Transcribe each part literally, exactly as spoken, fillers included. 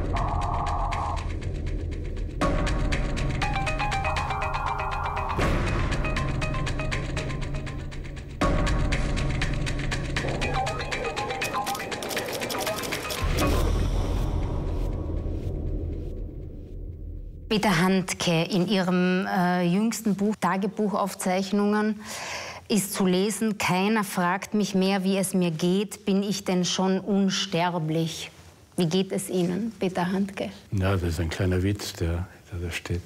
Peter Handke, in Ihrem äh, jüngsten Buch Tagebuchaufzeichnungen ist zu lesen: Keiner fragt mich mehr, wie es mir geht, bin ich denn schon unsterblich? Wie geht es Ihnen, Peter Handke? Ja, das ist ein kleiner Witz, der, der da steht.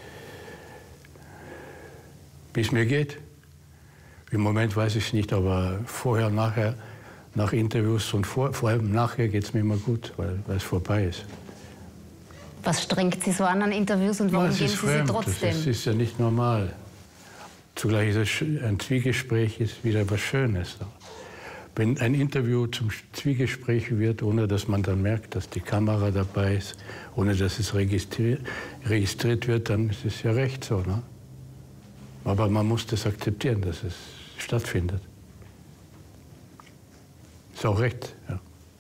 Wie es mir geht? Im Moment weiß ich es nicht, aber vorher, nachher, nach Interviews und vor, vor allem nachher geht es mir immer gut, weil, weil es vorbei ist. Was strengt Sie so an an Interviews und warum ja, geben Sie fremd. sie trotzdem? Das ist ja nicht normal. Zugleich ist es ein Zwiegespräch ist wieder was Schönes. Wenn ein Interview zum Zwiegespräch wird, ohne dass man dann merkt, dass die Kamera dabei ist, ohne dass es registriert, registriert wird, dann ist es ja recht so. Ne? Aber man muss das akzeptieren, dass es stattfindet. Ist auch recht, ja.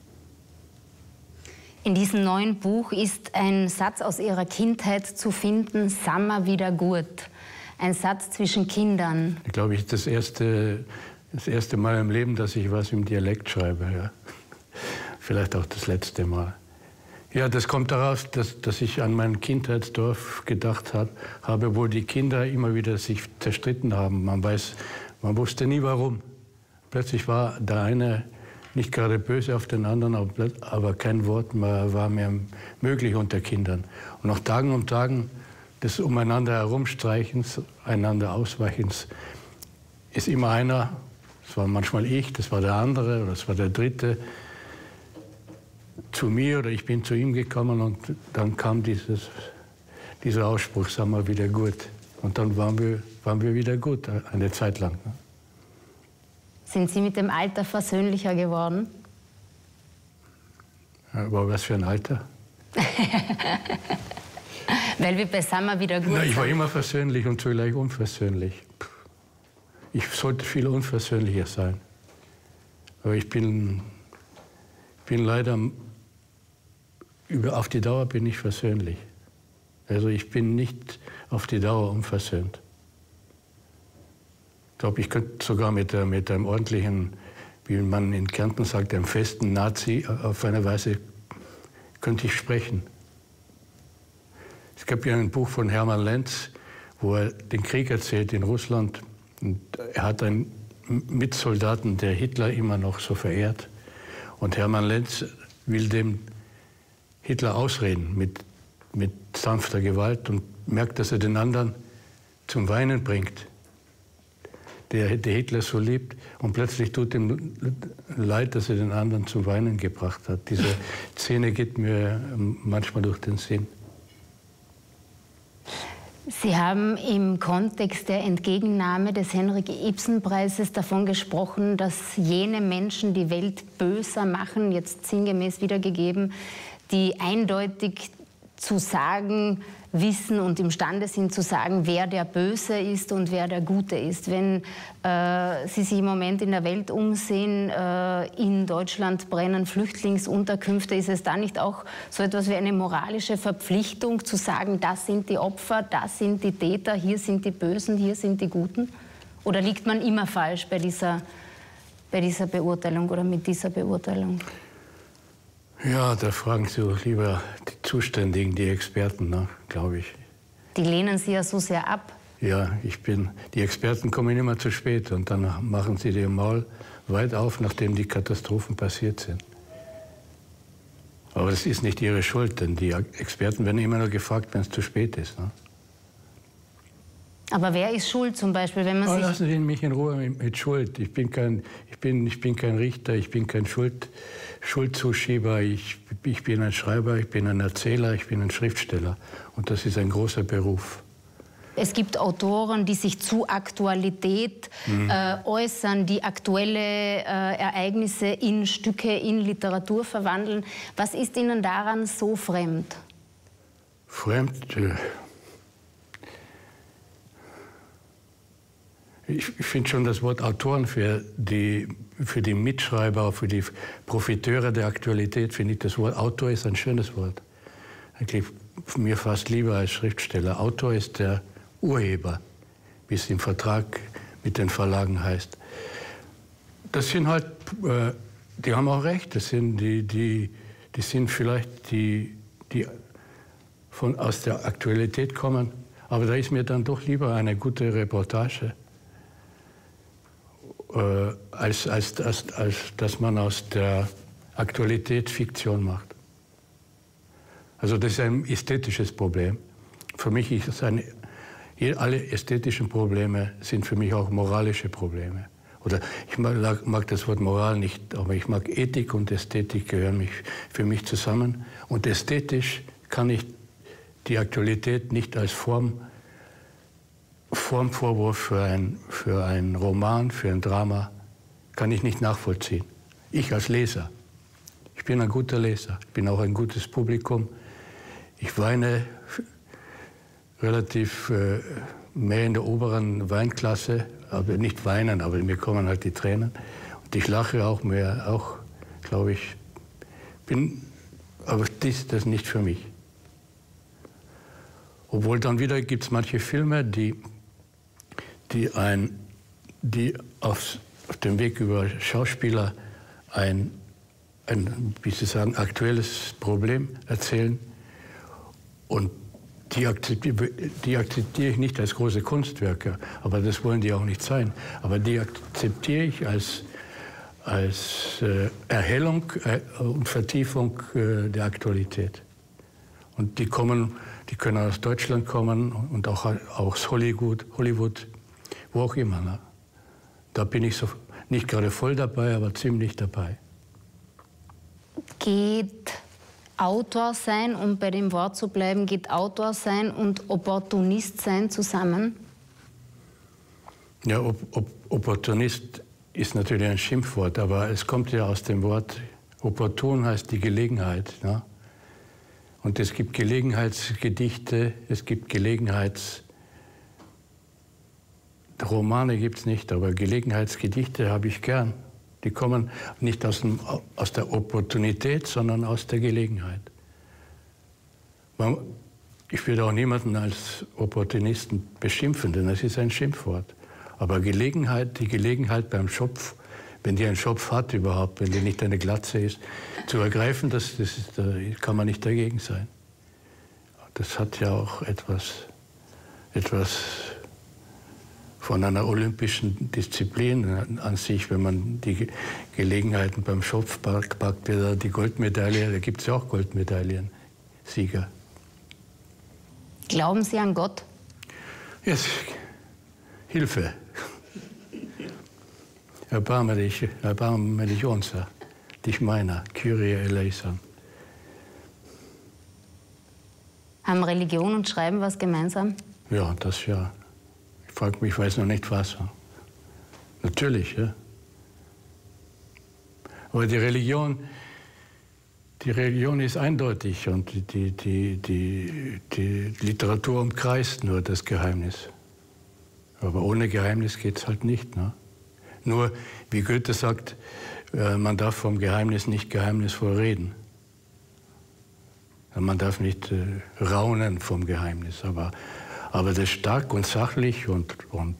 In diesem neuen Buch ist ein Satz aus Ihrer Kindheit zu finden: Sammer wieder gut. Ein Satz zwischen Kindern. Ich glaube, ich das erste, das erste Mal im Leben, dass ich was im Dialekt schreibe. Ja. Vielleicht auch das letzte Mal. Ja, das kommt daraus, dass, dass ich an mein Kindheitsdorf gedacht hab, habe, wo die Kinder immer wieder sich zerstritten haben. Man weiß, man wusste nie warum. Plötzlich war der eine nicht gerade böse auf den anderen, aber, aber kein Wort mehr war mehr möglich unter Kindern. Und nach Tagen und Tagen des umeinander herumstreichens, einander ausweichens, ist immer einer, das war manchmal ich, das war der andere oder das war der Dritte, zu mir oder ich bin zu ihm gekommen und dann kam dieses, dieser Ausspruch, sagen wir wieder gut. Und dann waren wir, waren wir wieder gut, eine Zeit lang. Sind Sie mit dem Alter versöhnlicher geworden? Aber was für ein Alter? Weil wir bei Sammer wieder gut Na, ich war sind. immer versöhnlich und zugleich unversöhnlich. Ich sollte viel unversöhnlicher sein. Aber ich bin, bin leider, über, auf die Dauer bin ich versöhnlich. Also ich bin nicht auf die Dauer unversöhnt. Ich glaube, ich könnte sogar mit, der, mit einem ordentlichen, wie man in Kärnten sagt, einem festen Nazi auf eine Weise könnte ich sprechen. Es gab ja ein Buch von Hermann Lenz, wo er den Krieg erzählt in Russland. Und er hat einen Mitsoldaten, der Hitler immer noch so verehrt. Und Hermann Lenz will dem Hitler ausreden mit, mit sanfter Gewalt und merkt, dass er den anderen zum Weinen bringt, der, der Hitler so liebt. Und plötzlich tut ihm leid, dass er den anderen zum Weinen gebracht hat. Diese Szene geht mir manchmal durch den Sinn. Sie haben im Kontext der Entgegennahme des Henrik-Ibsen-Preises davon gesprochen, dass jene Menschen die Welt böser machen, jetzt sinngemäß wiedergegeben, die eindeutig zu sagen wissen und imstande sind zu sagen, wer der Böse ist und wer der Gute ist. Wenn äh, Sie sich im Moment in der Welt umsehen, äh, in Deutschland brennen Flüchtlingsunterkünfte, ist es da nicht auch so etwas wie eine moralische Verpflichtung, zu sagen, das sind die Opfer, das sind die Täter, hier sind die Bösen, hier sind die Guten? Oder liegt man immer falsch bei dieser, bei dieser Beurteilung oder mit dieser Beurteilung? Ja, da fragen Sie doch lieber die Zuständigen, die Experten, ne, glaube ich. Die lehnen Sie ja so sehr ab. Ja, ich bin, die Experten kommen immer zu spät und dann machen sie ihr Maul weit auf, nachdem die Katastrophen passiert sind. Aber das ist nicht ihre Schuld, denn die Experten werden immer nur gefragt, wenn es zu spät ist. Ne? Aber wer ist schuld zum Beispiel, wenn man oh, sich... Lassen Sie mich in Ruhe mit, mit Schuld. Ich bin, kein, ich, bin, ich bin kein Richter, ich bin kein Schuld, Schuldzuschieber. Ich, ich bin ein Schreiber, ich bin ein Erzähler, ich bin ein Schriftsteller. Und das ist ein großer Beruf. Es gibt Autoren, die sich zu Aktualität mhm. äh, äußern, die aktuelle äh, Ereignisse in Stücke, in Literatur verwandeln. Was ist Ihnen daran so fremd? Fremd? Äh Ich finde schon das Wort Autoren für die, für die Mitschreiber, für die Profiteure der Aktualität, finde ich, das Wort Autor ist ein schönes Wort. eigentlich mir fast lieber als Schriftsteller. Autor ist der Urheber, wie es im Vertrag mit den Verlagen heißt. Das sind halt, äh, die haben auch recht, das sind die, die, die sind vielleicht die, die von, aus der Aktualität kommen. Aber da ist mir dann doch lieber eine gute Reportage, äh, als, als, als, als dass man aus der Aktualität Fiktion macht. Also das ist ein ästhetisches Problem. Für mich ist es ein, alle ästhetischen Probleme sind für mich auch moralische Probleme. Oder ich mag, mag das Wort Moral nicht, aber ich mag Ethik und Ästhetik gehören mich, für mich zusammen. Und ästhetisch kann ich die Aktualität nicht als Form, Formvorwurf für ein, für ein Roman, für ein Drama, kann ich nicht nachvollziehen. Ich als Leser. Ich bin ein guter Leser, ich bin auch ein gutes Publikum. Ich weine relativ äh, mehr in der oberen Weinklasse, aber nicht weinen, aber mir kommen halt die Tränen. Und ich lache auch mehr, auch, glaube ich, bin, aber das ist das nicht für mich. Obwohl dann wieder gibt es manche Filme, die, die, ein, die auf, auf dem Weg über Schauspieler ein, ein, wie Sie sagen, aktuelles Problem erzählen. Und die akzeptiere, die akzeptiere ich nicht als große Kunstwerke, aber das wollen die auch nicht sein. Aber die akzeptiere ich als, als äh, Erhellung äh, und Vertiefung äh, der Aktualität. Und die kommen, die können aus Deutschland kommen und auch aus Hollywood, Hollywood, wo auch immer. Ne? Da bin ich so nicht gerade voll dabei, aber ziemlich dabei. Geht Autor sein, um bei dem Wort zu bleiben, geht Autor sein und Opportunist sein zusammen? Ja, op op Opportunist ist natürlich ein Schimpfwort, aber es kommt ja aus dem Wort opportun heißt die Gelegenheit. Ne? Und es gibt Gelegenheitsgedichte, es gibt Gelegenheits... Romane gibt es nicht, aber Gelegenheitsgedichte habe ich gern. Die kommen nicht aus, dem, aus der Opportunität, sondern aus der Gelegenheit. Ich würde auch niemanden als Opportunisten beschimpfen, denn das ist ein Schimpfwort. Aber Gelegenheit, die Gelegenheit beim Schopf, wenn die einen Schopf hat überhaupt, wenn die nicht eine Glatze ist, zu ergreifen, das, das ist, da kann man nicht dagegen sein. Das hat ja auch etwas, etwas von einer olympischen Disziplin an sich, wenn man die Gelegenheiten beim Schopf packt, packt wieder die Goldmedaille, da gibt es ja auch Goldmedaillen, Sieger. Glauben Sie an Gott? Yes. Hilfe. Erbarme dich, erbarme dich unser, dich meiner, Kyrie eleison. Haben Religion und Schreiben was gemeinsam? Ja, das ja. Ich frage mich, ich weiß noch nicht was. Natürlich, ja. Aber die Religion, die Religion ist eindeutig und die, die, die, die Literatur umkreist nur das Geheimnis. Aber ohne Geheimnis geht es halt nicht. Ne? Nur, wie Goethe sagt, man darf vom Geheimnis nicht geheimnisvoll reden. Man darf nicht äh, raunen vom Geheimnis, aber, aber das stark und sachlich und, und,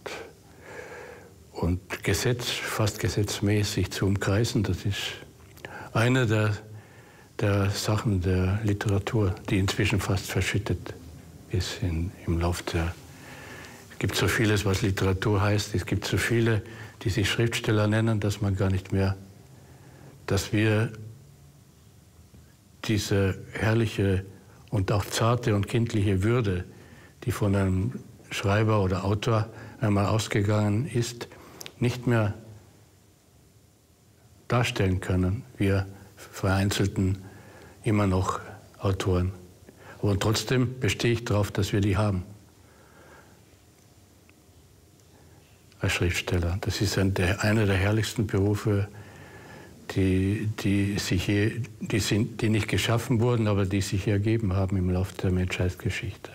und Gesetz, fast gesetzmäßig zu umkreisen, das ist eine der, der Sachen der Literatur, die inzwischen fast verschüttet ist in, im Lauf der... Es gibt so vieles, was Literatur heißt, es gibt so viele, die sich Schriftsteller nennen, dass man gar nicht mehr, dass wir diese herrliche und auch zarte und kindliche Würde, die von einem Schreiber oder Autor einmal ausgegangen ist, nicht mehr darstellen können, wir vereinzelten immer noch Autoren. Aber trotzdem bestehe ich darauf, dass wir die haben. Als Schriftsteller. Das ist ein, der, einer der herrlichsten Berufe, die, die, sich hier, die, sind, die nicht geschaffen wurden, aber die sich hier ergeben haben im Laufe der Menschheitsgeschichte.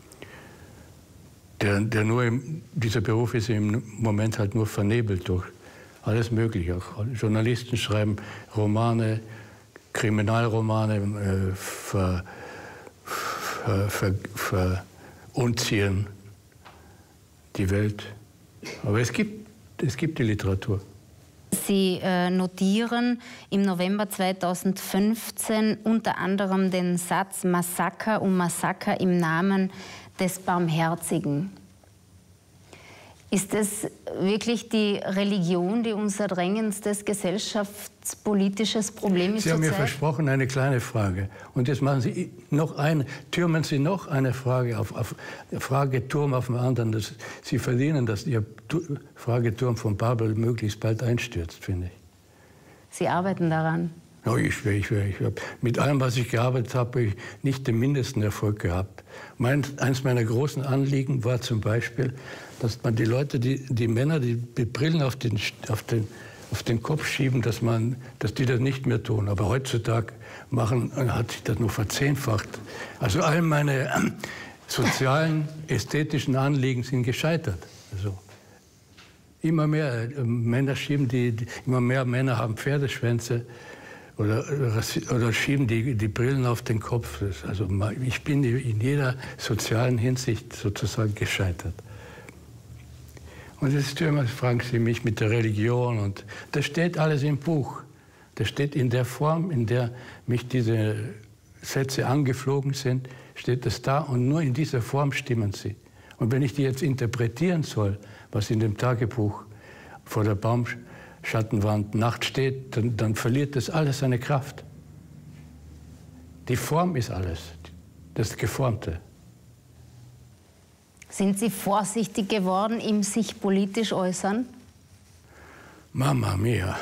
Der, der nur im, dieser Beruf ist im Moment halt nur vernebelt durch alles Mögliche. Auch Journalisten schreiben Romane, Kriminalromane, äh, ver, ver, ver, verunzieren die Welt. Aber es gibt, es gibt die Literatur. Sie äh, notieren im November zweitausendfünfzehn unter anderem den Satz Massaker um Massaker im Namen des Barmherzigen. Ist es wirklich die Religion, die unser drängendstes gesellschaftspolitisches Problem ist? Sie haben mir Zeit? versprochen, eine kleine Frage. Und jetzt machen Sie noch eine, türmen Sie noch eine Frage auf, auf Frageturm auf den anderen. Das, Sie verdienen, dass Ihr Frageturm von Babel möglichst bald einstürzt, finde ich. Sie arbeiten daran. Oh, ich, ich, ich, ich, mit allem, was ich gearbeitet habe, habe ich nicht den mindesten Erfolg gehabt. Mein, eins meiner großen Anliegen war zum Beispiel, dass man die Leute, die, die Männer, die die Brillen auf den, auf, den, auf den Kopf schieben, dass, man, dass die das nicht mehr tun. Aber heutzutage machen, hat sich das nur verzehnfacht. Also all meine äh, sozialen, ästhetischen Anliegen sind gescheitert. Also, immer mehr äh, Männer schieben die, die, immer mehr Männer haben Pferdeschwänze. Oder, oder schieben die, die Brillen auf den Kopf. Also ich bin in jeder sozialen Hinsicht sozusagen gescheitert. Und jetzt fragen Sie mich mit der Religion. Und das steht alles im Buch. Das steht in der Form, in der mich diese Sätze angeflogen sind, steht es da. Und nur in dieser Form stimmen sie. Und wenn ich die jetzt interpretieren soll, was in dem Tagebuch vor der Baumschattenwand Nacht steht, dann, dann verliert das alles seine Kraft. Die Form ist alles, das Geformte. Sind Sie vorsichtig geworden im sich politisch äußern? Mama mia.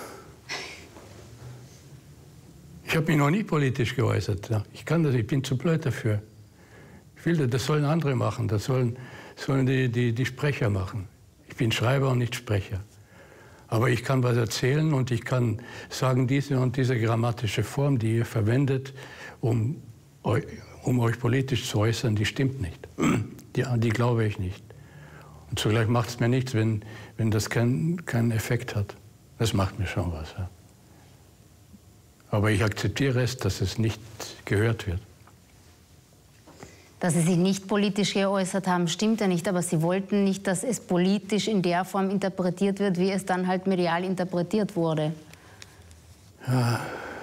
Ich habe mich noch nie politisch geäußert. Ich kann das, ich bin zu blöd dafür. Ich will das, das sollen andere machen, das sollen, sollen die, die, die Sprecher machen. Ich bin Schreiber und nicht Sprecher. Aber ich kann was erzählen und ich kann sagen, diese und diese grammatische Form, die ihr verwendet, um, um euch politisch zu äußern, die stimmt nicht. Die, die glaube ich nicht. Und zugleich macht es mir nichts, wenn, wenn das keinen keinen Effekt hat. Das macht mir schon was. Ja. Aber ich akzeptiere es, dass es nicht gehört wird. Dass Sie sich nicht politisch geäußert haben, stimmt ja nicht. Aber Sie wollten nicht, dass es politisch in der Form interpretiert wird, wie es dann halt medial interpretiert wurde. Ja.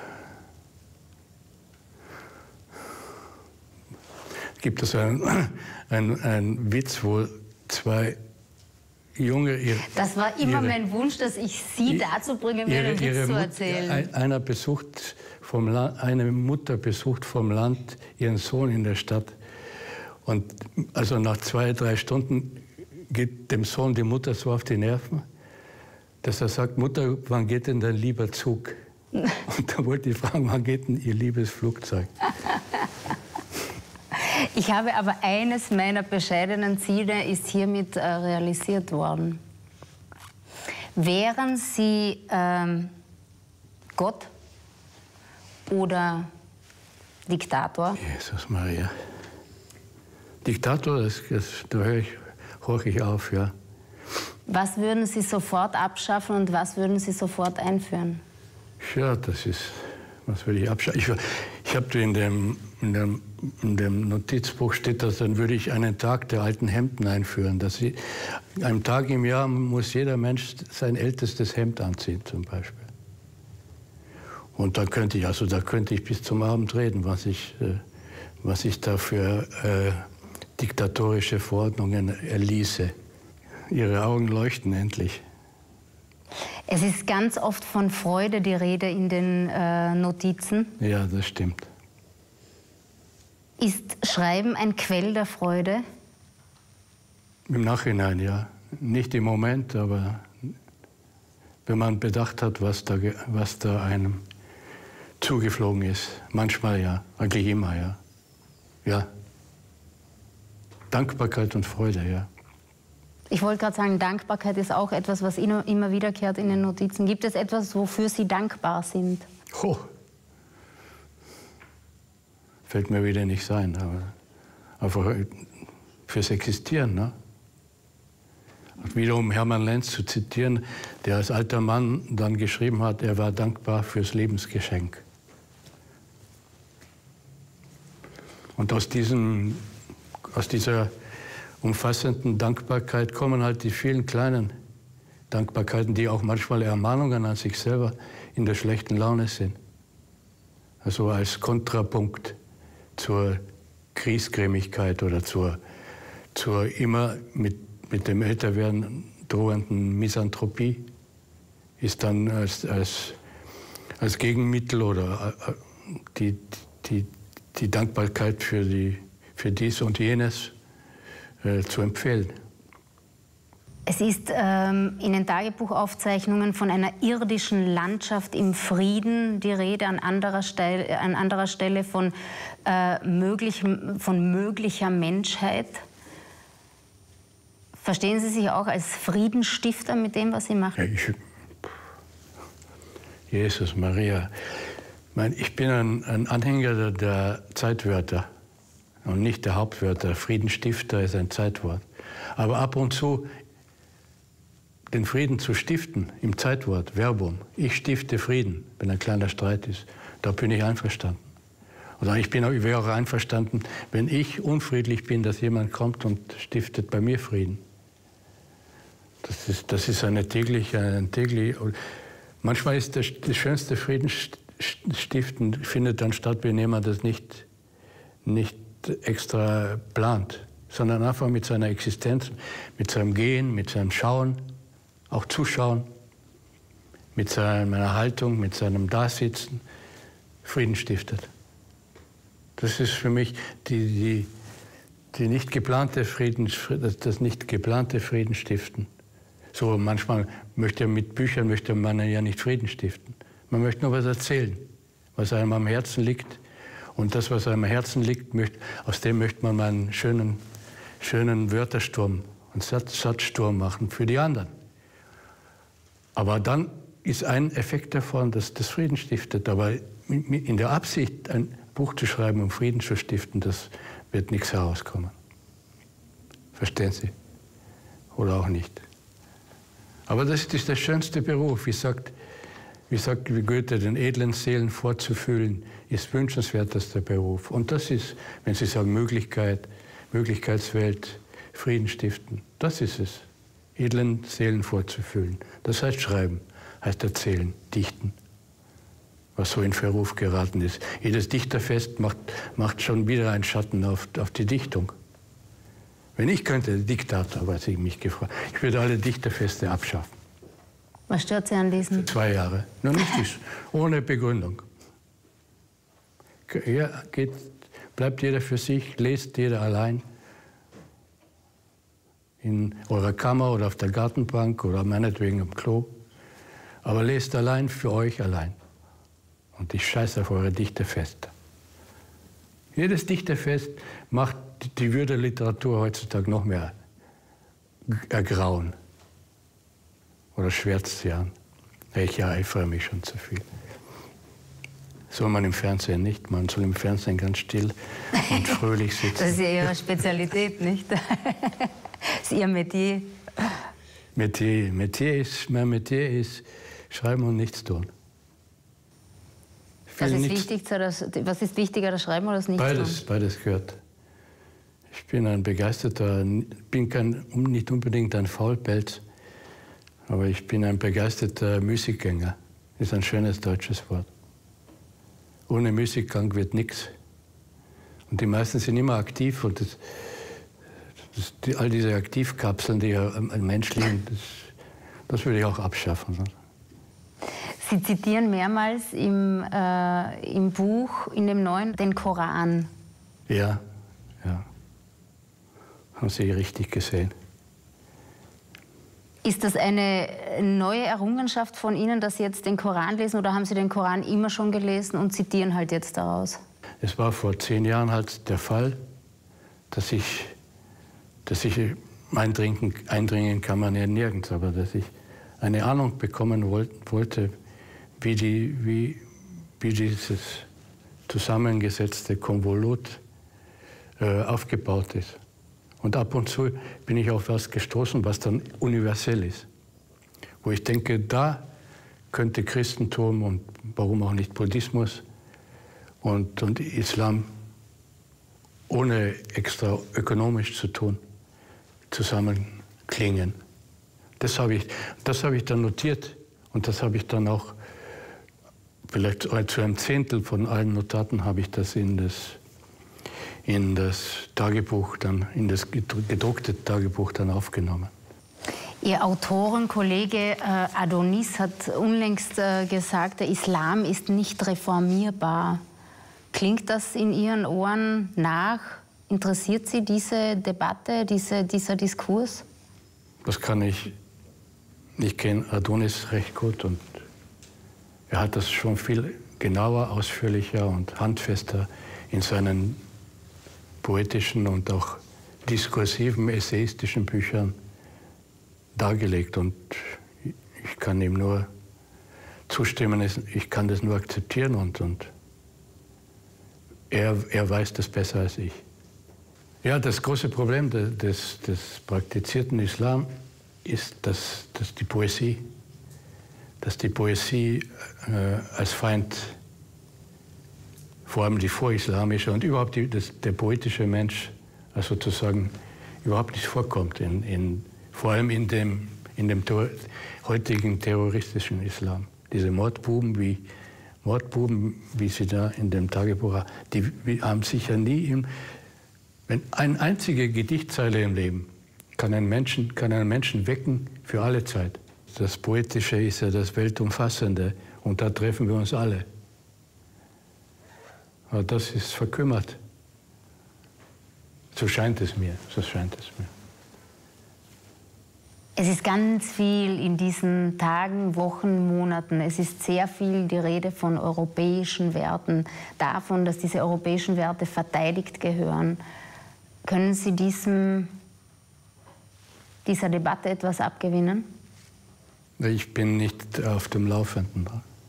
Gibt es einen, einen, einen Witz, wo zwei junge... Ihre, das war immer ihre, mein Wunsch, dass ich Sie dazu bringe, mir einen Witz zu erzählen. Ein, einer besucht vom Land, eine Mutter besucht vom Land ihren Sohn in der Stadt. Und also nach zwei, drei Stunden geht dem Sohn die Mutter so auf die Nerven, dass er sagt, Mutter, wann geht denn dein lieber Zug? Und da wollte ich fragen, wann geht denn Ihr liebes Flugzeug? Ich habe aber eines meiner bescheidenen Ziele ist hiermit äh, realisiert worden. Wären Sie ähm, Gott oder Diktator? Jesus Maria. Diktator, das, das, da höre ich, horche ich auf, ja. Was würden Sie sofort abschaffen und was würden Sie sofort einführen? Ja, das ist, was würde ich abschaffen? Ich, ich habe in dem, in, dem, in dem Notizbuch steht, dass dann würde ich einen Tag der alten Hemden einführen. Dass sie, einen Tag im Jahr muss jeder Mensch sein ältestes Hemd anziehen, zum Beispiel. Und da könnte ich, also da könnte ich bis zum Abend reden, was ich, äh, was ich da für äh, diktatorische Verordnungen erließe. Ihre Augen leuchten endlich. Es ist ganz oft von Freude die Rede in den äh, Notizen. Ja, das stimmt. Ist Schreiben ein Quell der Freude? Im Nachhinein, ja. Nicht im Moment, aber wenn man bedacht hat, was da, was da einem zugeflogen ist. Manchmal ja, eigentlich immer, ja. Ja. Dankbarkeit und Freude, ja. Ich wollte gerade sagen, Dankbarkeit ist auch etwas, was immer wiederkehrt in den Notizen. Gibt es etwas, wofür Sie dankbar sind? Oh. Fällt mir wieder nicht sein, aber einfach fürs Existieren, ne? Und wieder um Hermann Lenz zu zitieren, der als alter Mann dann geschrieben hat, er war dankbar fürs Lebensgeschenk. Und aus, diesem, aus dieser umfassenden Dankbarkeit kommen halt die vielen kleinen Dankbarkeiten, die auch manchmal Ermahnungen an sich selber in der schlechten Laune sind. Also als Kontrapunkt zur Griesgrämigkeit oder zur, zur immer mit, mit dem Älterwerden drohenden Misanthropie ist dann als, als, als Gegenmittel oder die, die, die Dankbarkeit für, die, für dies und jenes äh, zu empfehlen. Es ist ähm, in den Tagebuchaufzeichnungen von einer irdischen Landschaft im Frieden die Rede, an anderer Stelle, an anderer Stelle von, äh, möglich, von möglicher Menschheit. Verstehen Sie sich auch als Friedensstifter mit dem, was Sie machen? Ja, ich, Jesus, Maria. Ich bin ein, ein Anhänger der, der Zeitwörter und nicht der Hauptwörter. Friedensstifter ist ein Zeitwort. Aber ab und zu den Frieden zu stiften, im Zeitwort, Verbum. Ich stifte Frieden, wenn ein kleiner Streit ist. Da bin ich einverstanden. Oder ich, bin, ich wäre auch einverstanden, wenn ich unfriedlich bin, dass jemand kommt und stiftet bei mir Frieden. Das ist, das ist eine tägliche, ein täglich. Manchmal ist das, das schönste Friedensstiften findet dann statt, wenn jemand das nicht, nicht extra plant, sondern einfach mit seiner Existenz, mit seinem Gehen, mit seinem Schauen, auch Zuschauen, mit seiner Haltung, mit seinem Dasitzen Frieden stiftet. Das ist für mich die, die, die nicht geplante Frieden, das, das nicht geplante Friedensstiften. So manchmal möchte mit Büchern möchte man ja nicht Frieden stiften. Man möchte nur was erzählen, was einem am Herzen liegt. Und das, was einem am Herzen liegt, möchte, aus dem möchte man mal einen schönen, schönen Wörtersturm, einen Satz, Satzsturm machen für die anderen. Aber dann ist ein Effekt davon, dass das Frieden stiftet. Aber in der Absicht, ein Buch zu schreiben, um Frieden zu stiften, das wird nichts herauskommen. Verstehen Sie? Oder auch nicht. Aber das ist der schönste Beruf. Wie sagt, wie sagt wie Goethe, den edlen Seelen vorzufühlen, ist wünschenswertester Beruf. Und das ist, wenn Sie sagen Möglichkeit, Möglichkeitswelt, Frieden stiften, das ist es. Edlen Seelen vorzufühlen. Das heißt schreiben, heißt erzählen, dichten, was so in Verruf geraten ist. Jedes Dichterfest macht, macht schon wieder einen Schatten auf, auf die Dichtung. Wenn ich könnte, Diktator, was ich mich gefragt, ich würde alle Dichterfeste abschaffen. Was stört Sie an diesen? Zwei Jahre. Nur nicht, ohne Begründung. Ja, geht, bleibt jeder für sich, lest jeder allein. In eurer Kammer oder auf der Gartenbank oder meinetwegen im Klo. Aber lest allein für euch allein. Und ich scheiße auf eure Dichterfeste. Jedes Dichterfest macht die Würde der Literatur heutzutage noch mehr ergrauen. Oder schwärzt sie an. Ich eifere mich schon zu viel. Soll man im Fernsehen nicht. Man soll im Fernsehen ganz still und fröhlich sitzen. Das ist ja Ihre Spezialität, nicht? Das ist Ihr Metier. Metier. Metier ist, mein Metier ist schreiben und nichts tun. Was ist, wichtig, was ist wichtiger, das Schreiben oder das Nichtstun? Beides, beides gehört. Ich bin ein begeisterter, bin kein, nicht unbedingt ein Faulpelz, aber ich bin ein begeisterter Müßiggänger. Das ist ein schönes deutsches Wort. Ohne Müßiggang wird nichts. Und die meisten sind immer aktiv und das, das, die, all diese Aktivkapseln, die ja ein Mensch liegen, das, das würde ich auch abschaffen. Sie zitieren mehrmals im, äh, im Buch, in dem neuen, den Koran. Ja, ja. Haben Sie richtig gesehen. Ist das eine neue Errungenschaft von Ihnen, dass Sie jetzt den Koran lesen, oder haben Sie den Koran immer schon gelesen und zitieren halt jetzt daraus? Es war vor zehn Jahren halt der Fall, dass ich, dass ich eindringen, eindringen kann man ja nirgends, aber dass ich eine Ahnung bekommen wollte, wie, die, wie, wie dieses zusammengesetzte Konvolut äh, aufgebaut ist. Und ab und zu bin ich auf was gestoßen, was dann universell ist. Wo ich denke, da könnte Christentum und warum auch nicht Buddhismus und, und Islam ohne extra ökonomisch zu tun, zusammenklingen. Das habe ich, das habe ich dann notiert und das habe ich dann auch, vielleicht zu einem Zehntel von allen Notaten habe ich das in das, in das Tagebuch, dann, in das gedruckte Tagebuch dann aufgenommen. Ihr Autorenkollege äh, Adonis hat unlängst äh, gesagt, der Islam ist nicht reformierbar. Klingt das in Ihren Ohren nach? Interessiert Sie diese Debatte, diese, dieser Diskurs? Das kann ich. Ich kenne Adonis recht gut und er hat das schon viel genauer, ausführlicher und handfester in seinen poetischen und auch diskursiven, essayistischen Büchern dargelegt. Und ich kann ihm nur zustimmen, ich kann das nur akzeptieren und, und er, er weiß das besser als ich. Ja, das große Problem des, des praktizierten Islam ist, dass, dass die Poesie, dass die Poesie äh, als Feind, vor allem die vorislamische und überhaupt die, das, der poetische Mensch, also sozusagen überhaupt nicht vorkommt, in, in, vor allem in dem, in dem Tor, heutigen terroristischen Islam. Diese Mordbuben, wie, Mordbuben, wie sie da in dem Tagebuch haben, die haben sicher nie im, wenn eine einzige Gedichtzeile im Leben kann einen Menschen, kann einen Menschen wecken für alle Zeit. Das Poetische ist ja das Weltumfassende und da treffen wir uns alle. Aber das ist verkümmert. So scheint es mir, so scheint es mir. Es ist ganz viel in diesen Tagen, Wochen, Monaten. Es ist sehr viel die Rede von europäischen Werten, davon, dass diese europäischen Werte verteidigt gehören. Können Sie diesem, dieser Debatte etwas abgewinnen? Ich bin nicht auf dem Laufenden.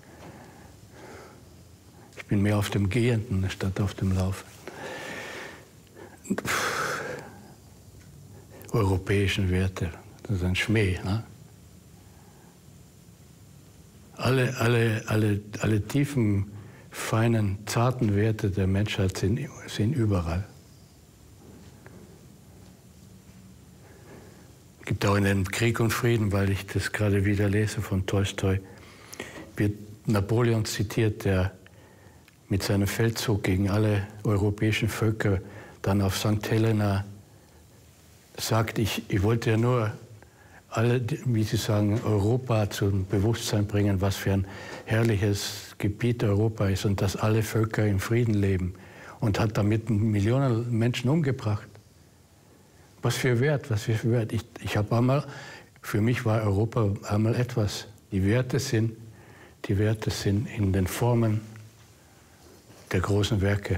Ich bin mehr auf dem Gehenden statt auf dem Laufenden. Europäischen Werte, das ist ein Schmäh. Ne? Alle, alle, alle, alle tiefen, feinen, zarten Werte der Menschheit sind, sind überall. Es gibt auch in dem Krieg und Frieden, weil ich das gerade wieder lese von Tolstoi, wird Napoleon zitiert, der mit seinem Feldzug gegen alle europäischen Völker dann auf Sankt Helena sagt, ich, ich wollte ja nur alle, wie Sie sagen, Europa zum Bewusstsein bringen, was für ein herrliches Gebiet Europa ist und dass alle Völker im Frieden leben und hat damit Millionen Menschen umgebracht. Was für Wert, was für Wert. Ich, ich habe einmal, für mich war Europa einmal etwas. Die Werte sind, die Werte sind in den Formen der großen Werke.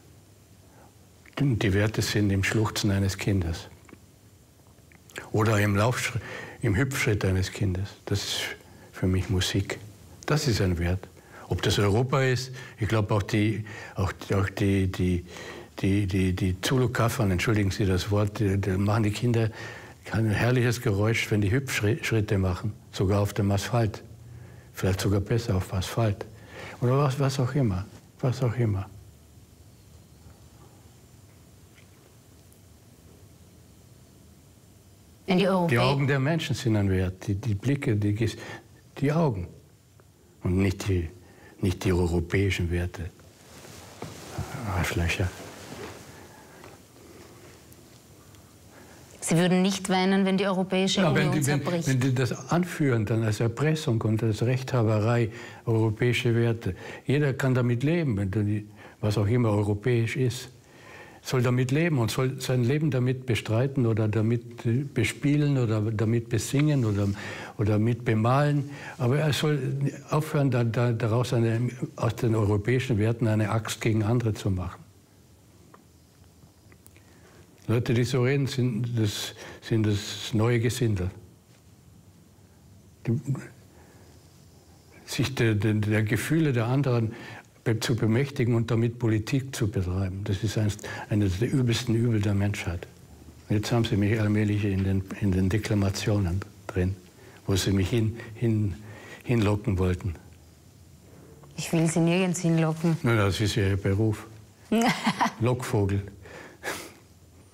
Die Werte sind im Schluchzen eines Kindes oder im Laufschritt, im Hüpfschritt eines Kindes. Das ist für mich Musik. Das ist ein Wert. Ob das Europa ist, ich glaube auch die, auch, auch die, die Die, die, die Zulu-Kaffern, entschuldigen Sie das Wort, die, die machen die Kinder ein herrliches Geräusch, wenn die Hüpfschritte machen, sogar auf dem Asphalt. Vielleicht sogar besser auf Asphalt. Oder was, was auch immer, was auch immer. Die, die Augen der Menschen sind ein Wert, die, die Blicke, die, die Augen. Und nicht die, nicht die europäischen Werte. Arschlöcher. Sie würden nicht weinen, wenn die Europäische ja, Union wenn die, zerbricht? Wenn, wenn die das anführen, dann als Erpressung und als Rechthaberei, europäische Werte. Jeder kann damit leben, wenn die, was auch immer europäisch ist, soll damit leben und soll sein Leben damit bestreiten oder damit bespielen oder damit besingen oder, oder mit bemalen. Aber er soll aufhören, da, da, daraus eine, aus den europäischen Werten eine Axt gegen andere zu machen. Leute, die so reden, sind das, sind das neue Gesindel. Die, sich der, der, der Gefühle der anderen zu bemächtigen und damit Politik zu betreiben. Das ist eines, eines der übelsten Übel der Menschheit. Und jetzt haben Sie mich allmählich in den, in den Deklamationen drin, wo Sie mich hin, hin, hinlocken wollten. Ich will Sie nirgends hinlocken. Na, das ist ja Ihr Beruf. Lockvogel.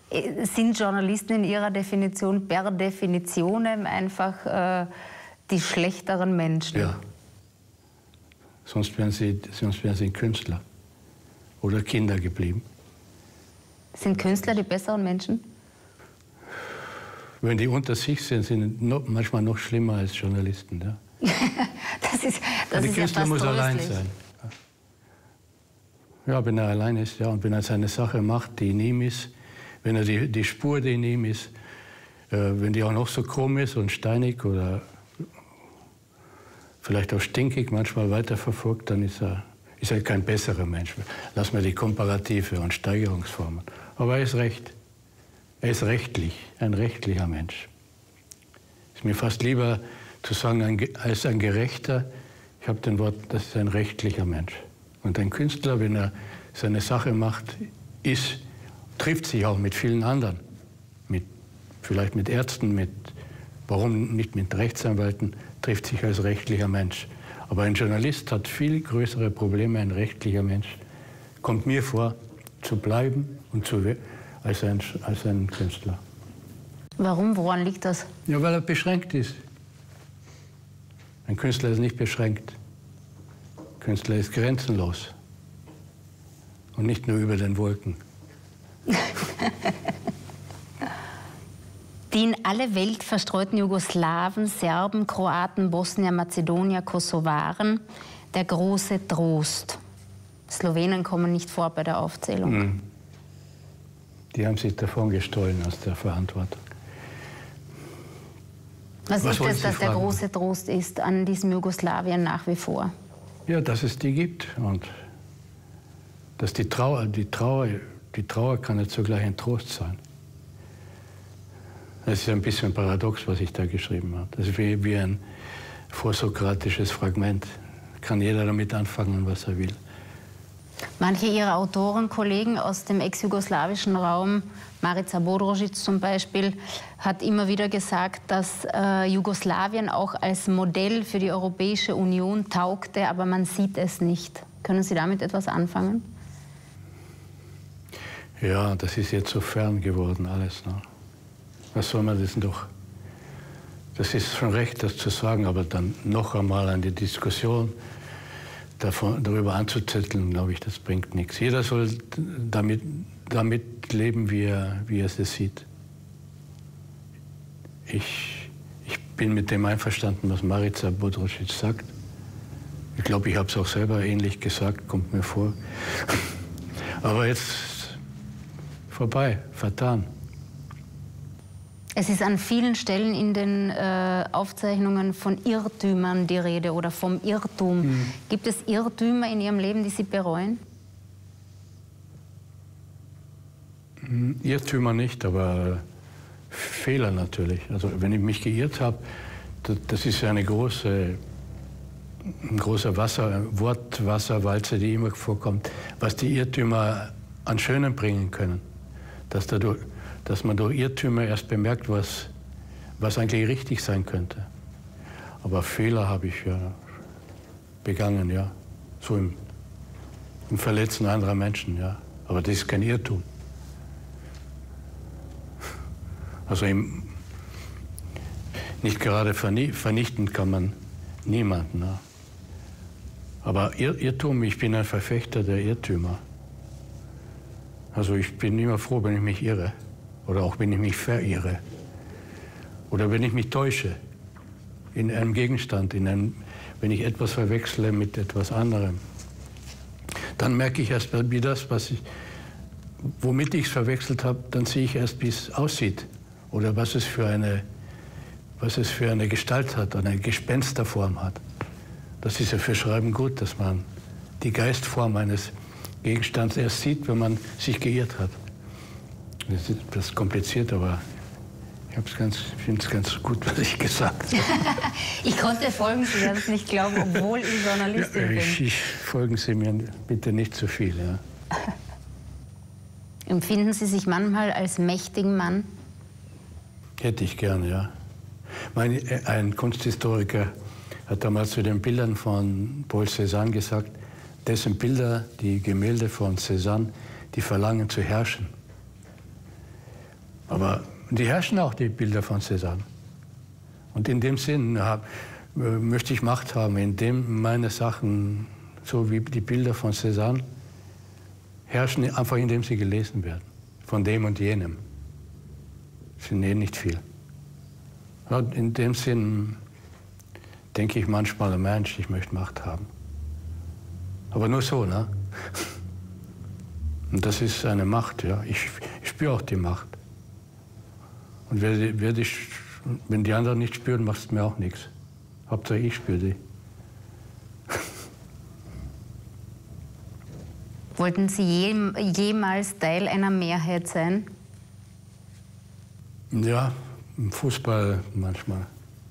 Sind Journalisten in Ihrer Definition per Definition einfach äh, die schlechteren Menschen? Ja. Sonst wären sie, sonst wären sie Künstler oder Kinder geblieben. Sind Künstler die besseren Menschen? Wenn die unter sich sind, sind sie noch, manchmal noch schlimmer als Journalisten. Ja. das ist, das der ist Künstler ja fast muss tröstlich. allein sein. Ja, wenn er allein ist, ja, und wenn er seine Sache macht, die in ihm ist, wenn er die, die Spur, die in ihm ist, äh, wenn die auch noch so krumm ist und steinig oder vielleicht auch stinkig manchmal weiterverfolgt, dann ist er, ist er kein besserer Mensch. Lass mal die Komparative und Steigerungsformen. Aber er ist recht. Er ist rechtlich, ein rechtlicher Mensch. Ist mir fast lieber zu sagen, ein, als ein Gerechter. Ich habe den Wort, das ist ein rechtlicher Mensch. Und ein Künstler, wenn er seine Sache macht, ist, trifft sich auch mit vielen anderen. Mit, vielleicht mit Ärzten, mit, warum nicht mit Rechtsanwälten, trifft sich als rechtlicher Mensch. Aber ein Journalist hat viel größere Probleme, ein rechtlicher Mensch. Kommt mir vor, zu bleiben und zu, als, ein, als ein Künstler. Warum? Woran liegt das? Ja, weil er beschränkt ist. Ein Künstler ist nicht beschränkt. Ein Künstler ist grenzenlos. Und nicht nur über den Wolken. Die in alle Welt verstreuten Jugoslawen, Serben, Kroaten, Bosnier, Mazedonier, Kosovaren, der große Trost. Slowenen kommen nicht vor bei der Aufzählung. Mhm. Die haben sich davon gestohlen aus der Verantwortung. Was, Was ist das, dass der fragen? große Trost ist an diesem Jugoslawien nach wie vor? Ja, dass es die gibt und dass die Trauer, die Trauer, die Trauer kann ja zugleich ein Trost sein. Das ist ein bisschen paradox, was ich da geschrieben habe. Das ist wie, wie ein vorsokratisches Fragment. Kann jeder damit anfangen, was er will. Manche Ihrer Autorenkollegen aus dem ex-jugoslawischen Raum, Marica Bodrožić zum Beispiel, hat immer wieder gesagt, dass äh, Jugoslawien auch als Modell für die Europäische Union taugte, aber man sieht es nicht. Können Sie damit etwas anfangen? Ja, das ist jetzt so fern geworden alles. Ne? Was soll man das doch? Das ist schon recht, das zu sagen, aber dann noch einmal an die Diskussion davon, darüber anzuzetteln, glaube ich, das bringt nichts. Jeder soll damit, damit leben, wie er, wie er es sieht. Ich, ich bin mit dem einverstanden, was Marica Bodrožić sagt. Ich glaube, ich habe es auch selber ähnlich gesagt, kommt mir vor. Aber jetzt vorbei, vertan. Es ist an vielen Stellen in den äh, Aufzeichnungen von Irrtümern die Rede oder vom Irrtum. Mhm. Gibt es Irrtümer in Ihrem Leben, die Sie bereuen? Irrtümer nicht, aber Fehler natürlich. Also wenn ich mich geirrt habe, das, das ist ja eine große, ein großer Wasser, Wortwasserwalze, die immer vorkommt, was die Irrtümer an Schönen bringen können. Dass, dadurch, dass man durch Irrtümer erst bemerkt, was, was eigentlich richtig sein könnte. Aber Fehler habe ich ja begangen, ja. So im, im Verletzen anderer Menschen, ja. Aber das ist kein Irrtum. Also im, nicht gerade vernichten kann man niemanden. Ne? Aber Irr, Irrtum, ich bin ein Verfechter der Irrtümer. Also ich bin immer froh, wenn ich mich irre. Oder auch wenn ich mich verirre. Oder wenn ich mich täusche in einem Gegenstand, in einem, wenn ich etwas verwechsle mit etwas anderem. Dann merke ich erst, wie das, was ich, womit ich es verwechselt habe, dann sehe ich erst, wie es aussieht. Oder was es für eine, was es für eine Gestalt hat, eine Gespensterform hat. Das ist ja für Schreiben gut, dass man die Geistform eines Gegenstands erst sieht, wenn man sich geirrt hat. Das ist etwas kompliziert, aber ich finde es ganz gut, was ich gesagt habe. Ich konnte folgen, Sie werden es nicht glauben, obwohl ich Journalistin ja, bin. Ich, ich, folgen Sie mir bitte nicht zu viel. Ja. Empfinden Sie sich manchmal als mächtigen Mann? Hätte ich gerne, ja. Mein, ein Kunsthistoriker hat damals zu den Bildern von Paul Cézanne gesagt, dessen Bilder, die Gemälde von Cézanne, die verlangen zu herrschen. Aber die herrschen auch, die Bilder von Cézanne. Und in dem Sinn hab, äh, möchte ich Macht haben, indem meine Sachen, so wie die Bilder von Cézanne, herrschen einfach, indem sie gelesen werden. Von dem und jenem. Das sind eh nicht viel. Ja, in dem Sinn denke ich manchmal, ein Mensch, ich möchte Macht haben. Aber nur so, ne? Und das ist eine Macht, ja. Ich, ich spüre auch die Macht. Und wer, wer die, wenn die anderen nicht spüren, macht es mir auch nichts. Hauptsache ich spüre die. Wollten Sie je, jemals Teil einer Mehrheit sein? Ja, im Fußball manchmal.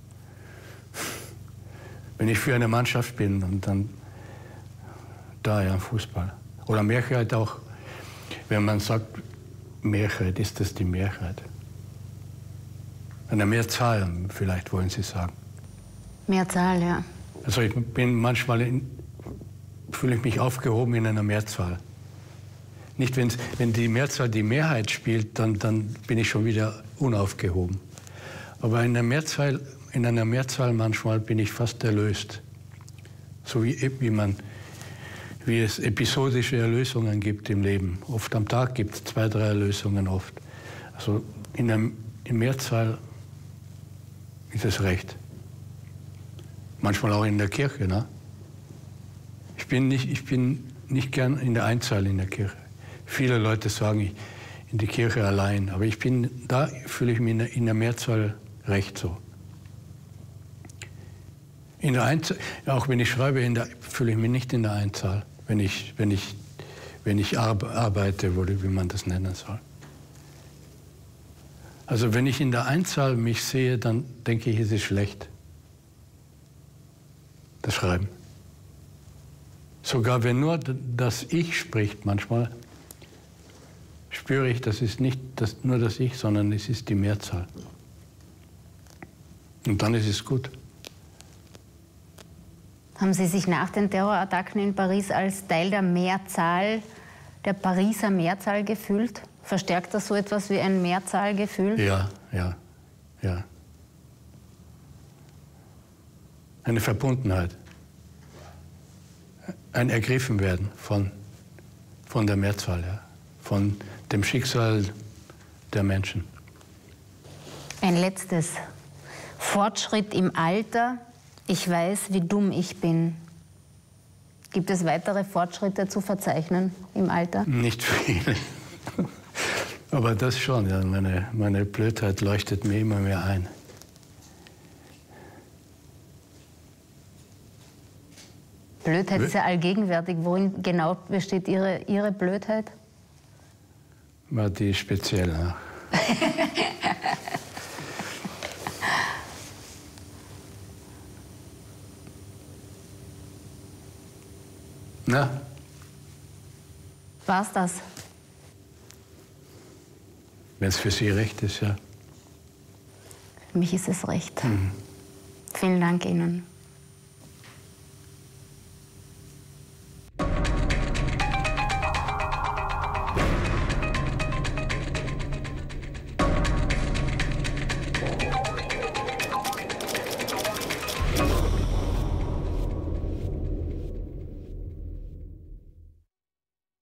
Wenn ich für eine Mannschaft bin und dann da ja im Fußball. Oder Mehrheit auch, wenn man sagt, Mehrheit, ist das die Mehrheit? Eine Mehrzahl, vielleicht wollen Sie sagen. Mehrzahl, ja. Also ich bin manchmal, in, fühle ich mich aufgehoben in einer Mehrzahl. Nicht, wenn's, wenn die Mehrzahl die Mehrheit spielt, dann, dann bin ich schon wieder unaufgehoben. Aber in einer Mehrzahl, in einer Mehrzahl manchmal bin ich fast erlöst. So wie, wie, man, wie es episodische Erlösungen gibt im Leben. Oft am Tag gibt es zwei, drei Erlösungen oft. Also in einer in Mehrzahl ist es recht. Manchmal auch in der Kirche. Ne? Ich bin nicht, ich bin nicht gern in der Einzahl in der Kirche. Viele Leute sagen, ich in die Kirche allein. Aber ich bin, da fühle ich mich in der, in der Mehrzahl recht so. In der Einzahl, auch wenn ich schreibe, in der, fühle ich mich nicht in der Einzahl, wenn ich, wenn ich, wenn ich arbeite, oder wie man das nennen soll. Also wenn ich in der Einzahl mich sehe, dann denke ich, es ist schlecht, das Schreiben. Sogar wenn nur das Ich spricht manchmal, spüre ich, das ist nicht das, nur das Ich, sondern es ist die Mehrzahl. Und dann ist es gut. Haben Sie sich nach den Terrorattacken in Paris als Teil der Mehrzahl, der Pariser Mehrzahl gefühlt? Verstärkt das so etwas wie ein Mehrzahlgefühl? Ja, ja, ja. Eine Verbundenheit. Ein Ergriffenwerden von, von der Mehrzahl, ja. Von dem Schicksal der Menschen. Ein letztes. Fortschritt im Alter. Ich weiß, wie dumm ich bin. Gibt es weitere Fortschritte zu verzeichnen im Alter? Nicht viele. Aber das schon, ja. Meine, meine Blödheit leuchtet mir immer mehr ein. Blödheit ist ja allgegenwärtig. Worin genau besteht Ihre, Ihre Blödheit? War die speziell, ja. Na? War's das? Wenn es für Sie recht ist, ja. Für mich ist es recht. Mhm. Vielen Dank Ihnen.